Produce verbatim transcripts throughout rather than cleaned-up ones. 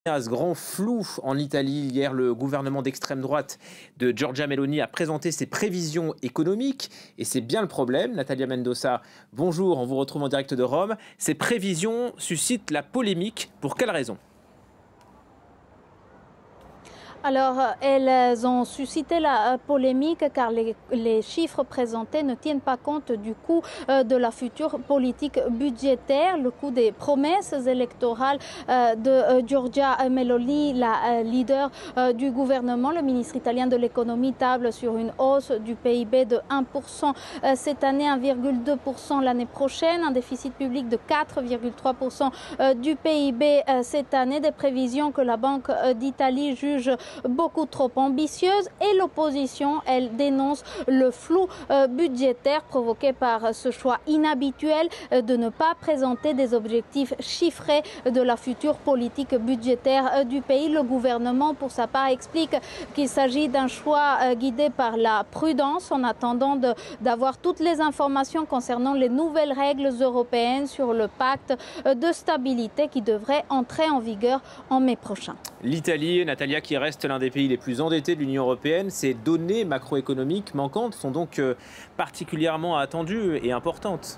À ce grand flou en Italie. Hier, le gouvernement d'extrême droite de Giorgia Meloni a présenté ses prévisions économiques et c'est bien le problème. Natalia Mendoza, bonjour, on vous retrouve en direct de Rome. Ces prévisions suscitent la polémique. Pour quelle raison ? Alors, elles ont suscité la polémique car les, les chiffres présentés ne tiennent pas compte du coût de la future politique budgétaire, le coût des promesses électorales de Giorgia Meloni, la leader du gouvernement. Le ministre italien de l'économie table sur une hausse du P I B de un pour cent cette année, un virgule deux pour cent l'année prochaine, un déficit public de quatre virgule trois pour cent du P I B cette année, des prévisions que la Banque d'Italie juge beaucoup trop ambitieuse, et l'opposition, elle dénonce le flou budgétaire provoqué par ce choix inhabituel de ne pas présenter des objectifs chiffrés de la future politique budgétaire du pays. Le gouvernement, pour sa part, explique qu'il s'agit d'un choix guidé par la prudence en attendant d'avoir toutes les informations concernant les nouvelles règles européennes sur le pacte de stabilité qui devrait entrer en vigueur en mai prochain. L'Italie, Natalia, qui reste l'un des pays les plus endettés de l'Union européenne, ces données macroéconomiques manquantes sont donc particulièrement attendues et importantes.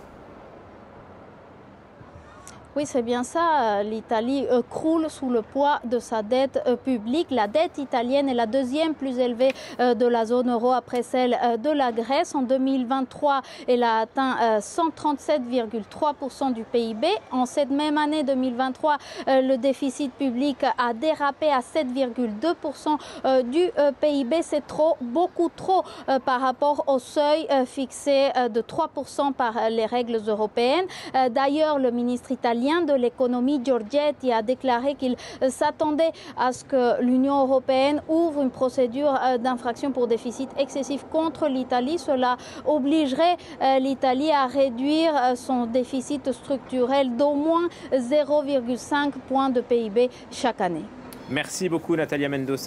Oui, c'est bien ça. L'Italie euh, croule sous le poids de sa dette euh, publique. La dette italienne est la deuxième plus élevée euh, de la zone euro après celle euh, de la Grèce. En deux mille vingt-trois, elle a atteint euh, cent trente-sept virgule trois pour cent du P I B. En cette même année deux mille vingt-trois, euh, le déficit public a dérapé à sept virgule deux pour cent euh, du euh, P I B. C'est trop, beaucoup trop euh, par rapport au seuil euh, fixé euh, de trois pour cent par euh, les règles européennes. Euh, D'ailleurs, le ministre italien de l'économie Giorgetti a déclaré qu'il s'attendait à ce que l'Union européenne ouvre une procédure d'infraction pour déficit excessif contre l'Italie. Cela obligerait l'Italie à réduire son déficit structurel d'au moins zéro virgule cinq points de P I B chaque année. Merci beaucoup Natalia Mendoza.